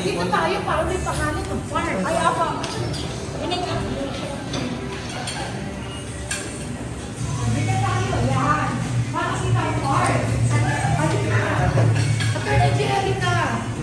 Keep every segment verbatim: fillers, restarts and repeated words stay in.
Dito tayo para may pangalan ng farm. Ay, apa. Dito tayo, yan. Para si tayo farm. Attorney Jerica.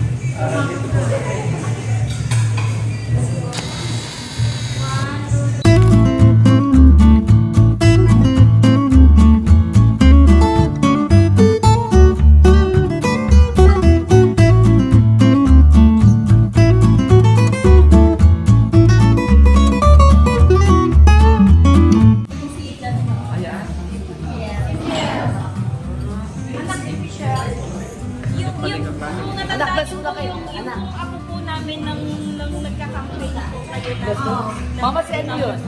Mama, si ano yun?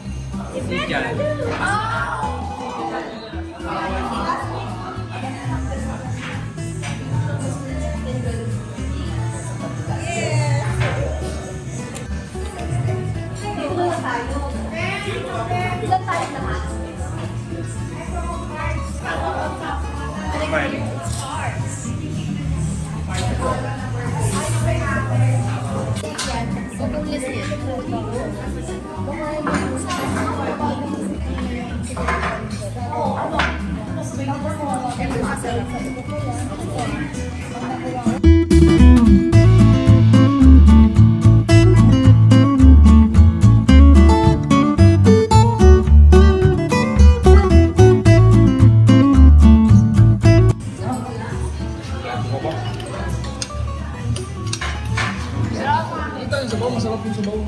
Masarap yung sabaw.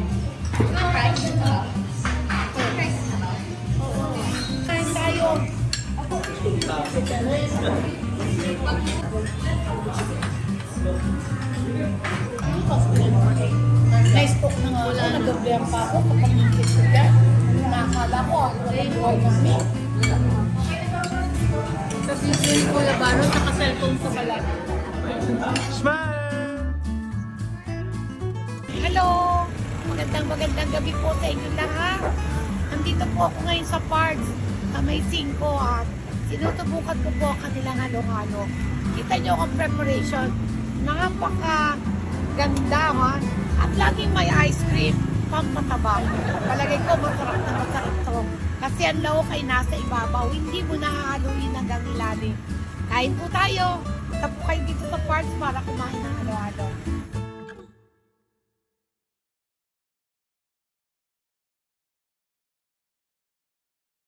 Kain tayo. Na-spoke na nga ako, nag-gabrihan pa ako kapag nangkit ko dyan. Nakakala ko, wala yung buhay kami. Kasi yung Kuya Baro, naka-cellphone ko pala. Smile! Hello! Magandang magandang gabi po sa inyo lahat. Nandito po ako ngayon sa parks na may singko at sinutubukan ko po ang kanilang halo-halo. Kita nyo ang preparation. Napaka ganda ha. At laging may ice cream pampataba. Palagay ko masarap na masarap to. Kasi ang lawak ay nasa ibabaw. Hindi mo nahahaluin hanggang ilalim. Kain po tayo. Punta po kayo dito sa parks para kumain ng halo-halo.